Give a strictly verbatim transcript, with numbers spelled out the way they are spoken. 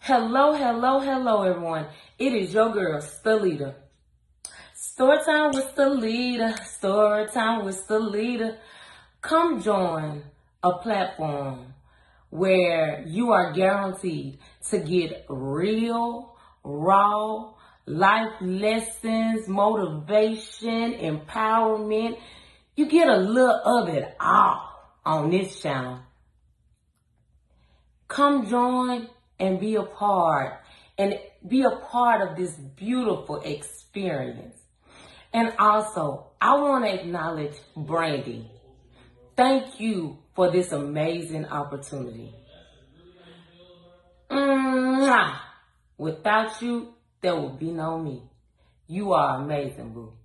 Hello, hello, hello, everyone. It is your girl, Stalita. Story time with Stalita. Story time with Stalita. Come join a platform where you are guaranteed to get real, raw life lessons, motivation, empowerment. You get a little of it all on this channel. Come join and be a part and be a part of this beautiful experience. And also, I want to acknowledge Brandi. Thank you for this amazing opportunity. Mwah! Without you, there would be no me. You are amazing, boo.